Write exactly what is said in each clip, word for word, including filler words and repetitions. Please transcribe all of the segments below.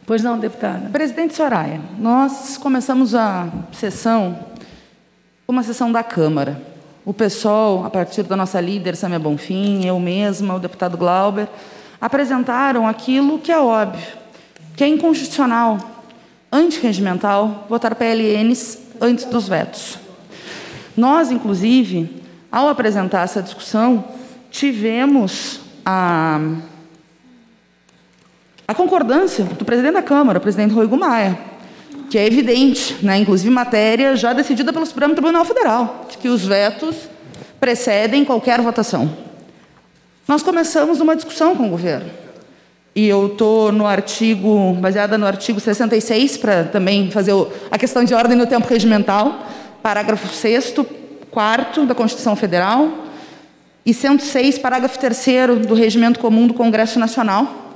Pois não, deputada. Presidente Soraya, nós começamos a sessão com uma sessão da Câmara. O pessoal, a partir da nossa líder, Sâmia Bonfim, eu mesma, o deputado Glauber, apresentaram aquilo que é óbvio, que é inconstitucional, antirregimental, votar P L Ns antes dos vetos. Nós, inclusive, ao apresentar essa discussão, tivemos a, a concordância do presidente da Câmara, o presidente Rodrigo Maia, que é evidente, né, inclusive matéria já decidida pelo Supremo Tribunal Federal, de que os vetos precedem qualquer votação. Nós começamos uma discussão com o governo, e eu estou no artigo, baseada no artigo sessenta e seis, para também fazer a questão de ordem no tempo regimental, parágrafo sexto, quarto da Constituição Federal, e cento e seis, parágrafo terceiro do Regimento Comum do Congresso Nacional,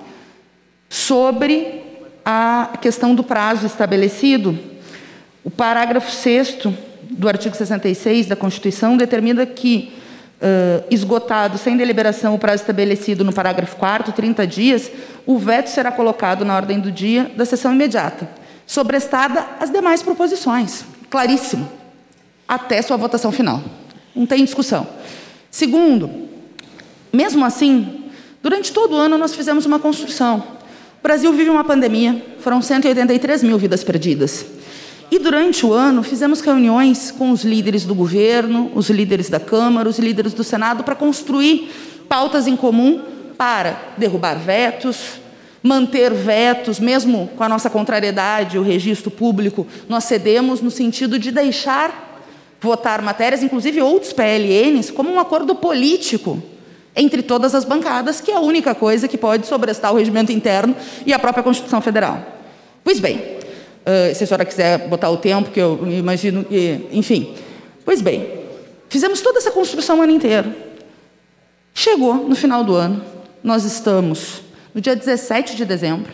sobre a questão do prazo estabelecido. O parágrafo sexto do artigo sessenta e seis da Constituição determina que, uh, esgotado sem deliberação o prazo estabelecido no parágrafo quarto, trinta dias, o veto será colocado na ordem do dia da sessão imediata, sobrestada as demais proposições. Claríssimo. Até sua votação final. Não tem discussão. Segundo, mesmo assim, durante todo o ano nós fizemos uma construção. O Brasil vive uma pandemia, foram cento e oitenta e três mil vidas perdidas. E durante o ano fizemos reuniões com os líderes do governo, os líderes da Câmara, os líderes do Senado, para construir pautas em comum para derrubar vetos, manter vetos, mesmo com a nossa contrariedade, o registro público, nós cedemos no sentido de deixar votar matérias, inclusive outros P L Ns, como um acordo político entre todas as bancadas, que é a única coisa que pode sobrestar o regimento interno e a própria Constituição Federal. Pois bem, uh, se a senhora quiser botar o tempo, que eu imagino que... Enfim. Pois bem, fizemos toda essa construção o ano inteiro. Chegou no final do ano, nós estamos no dia dezessete de dezembro,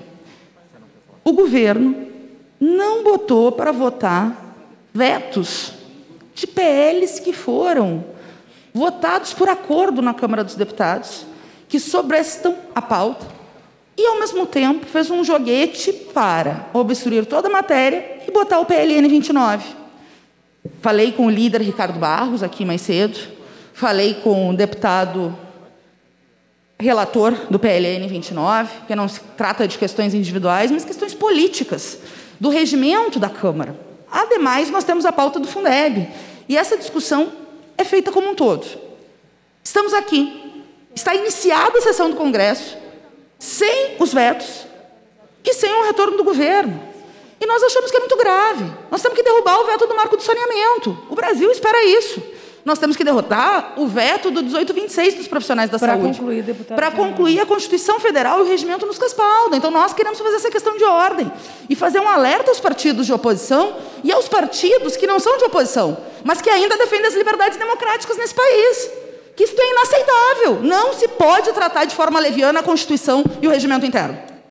o governo não botou para votar vetos de P Ls que foram votados por acordo na Câmara dos Deputados, que sobrestam a pauta, e, ao mesmo tempo, fez um joguete para obstruir toda a matéria e botar o P L N vinte e nove. Falei com o líder Ricardo Barros, aqui mais cedo, falei com o deputado relator do P L N vinte e nove, que não se trata de questões individuais, mas questões políticas, do regimento da Câmara. Ademais, nós temos a pauta do Fundeb, e essa discussão é feita como um todo. Estamos aqui, está iniciada a sessão do Congresso, sem os vetos e sem o retorno do governo. E nós achamos que é muito grave. Nós temos que derrubar o veto do marco do saneamento. O Brasil espera isso. Nós temos que derrotar o veto do dezoito vinte e seis dos profissionais da Para saúde. concluir, deputado. Para concluir, a Constituição Federal e o regimento nos respaldam. Então, nós queremos fazer essa questão de ordem e fazer um alerta aos partidos de oposição e aos partidos que não são de oposição, mas que ainda defendem as liberdades democráticas nesse país. Que isso é inaceitável. Não se pode tratar de forma leviana a Constituição e o regimento interno.